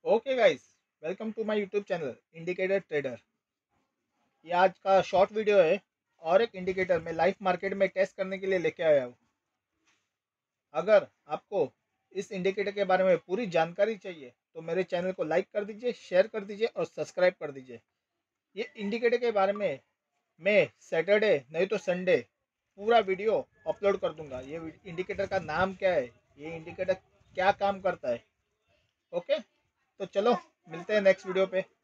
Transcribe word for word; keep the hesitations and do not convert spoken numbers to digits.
Okay guys, welcome to my YouTube channel indicator trader. ये आज का शॉर्ट वीडियो है और एक इंडिकेटर मैं लाइव मार्केट में टेस्ट करने के लिए लेके आया हूँ। अगर आपको इस इंडिकेटर के बारे में पूरी जानकारी चाहिए तो मेरे चैनल को लाइक कर दीजिए, शेयर कर दीजिए और सब्सक्राइब कर दीजिए। ये इंडिकेटर के बारे में मैं सैटरडे नहीं तो संडे पूरा वीडियो अपलोड कर दूंगा। ये इंडिकेटर का नाम क्या है, ये इंडिकेटर क्या काम करता है। ओके, तो चलो मिलते हैं नेक्स्ट वीडियो पे।